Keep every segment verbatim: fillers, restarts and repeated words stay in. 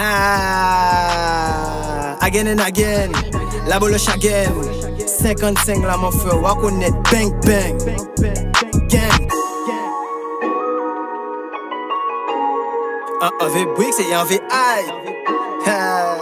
Ah, again and again, la boloche again. cinquante-cinq là mon frère, on va connaître bang bang, gang. Un V Bricks et un V I. Ah.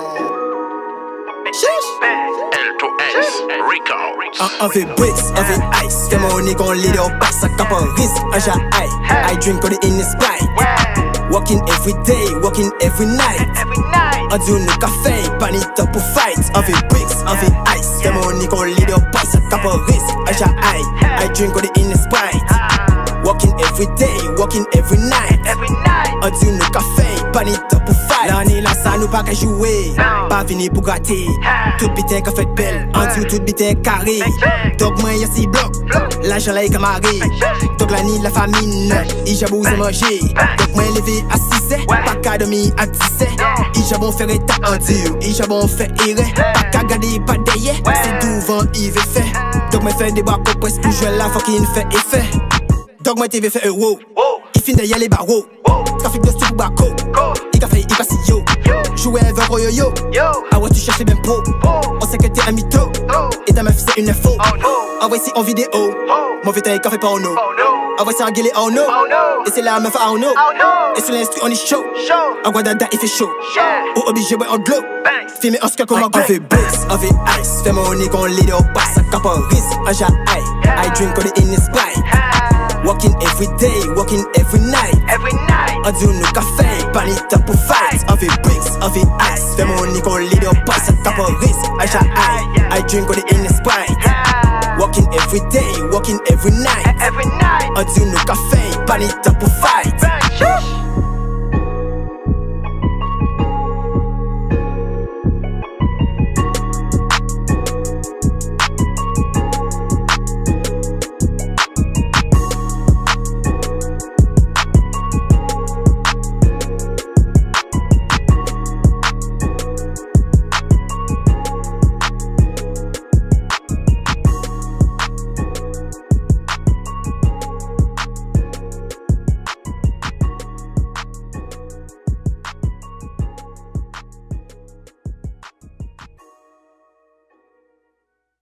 L two S Records. Un V Bricks, un V Ice. Fais mon nez qu'on leader passe à caparis. Un ja I, I drink all the in the Sprite. Walking every day, walking every night. On dit nous café, pas ni top pour fight. Un V Bricks, un V Ice. Fais mon nez qu'on leader passe à caparis. Un ja I, I drink all the in the Sprite. Walking every day, walking every night. On dit nous café, pas ni top pour fight. L'année là ça nous pas qu'à jouer, pas fini pour gâter. Tout bitin qu'a fait belle, on dit tout bitin carré. Donc moi y'a six blocs, l'argent là est camaré. Donc la nuit la famine, il jabou à manger. Donc moi levé à six heures, pas qu'à dormir à dix heures. Il jabon faire état en dur, il jabon fait erreur. Pas qu'à garder pas derrière, c'est devant il veut faire. Donc moi fait des bras pour presse pour jouer la fucking fait effet. Donc moi T V fait euro, il finit derrière les barreaux. Trafic de style bako, il a fait, il passe yo. Jouer avec un yo-yo, ah ouais tu cherches les mêmes pros. On sait que t'es un mytho, et ta meuf c'est une info. Ah ouais si en vidéo, mon vétin il fait pas en eau. Ah ouais c'est un guillet en eau, et c'est la meuf en eau. Et sur l'instru on est chaud, en Guadada il fait chaud. Ou obligé ouais en glow, filmé en skunk comme un gros. Un V Bricks, un V Ice, fais mon nez qu'on leader passe à caparis. Un ja I, I drink all the in the Sprite. Walking every day, walking every night. On dit nous café, pas ni top pour fight. Un V Bricks, un V Ice. Fais mon nez qu'on leader passe à caparis. Un ja I, I drink all the in the Sprite. Walking every day, walking every night. On dit nous café, pas ni top pour fight.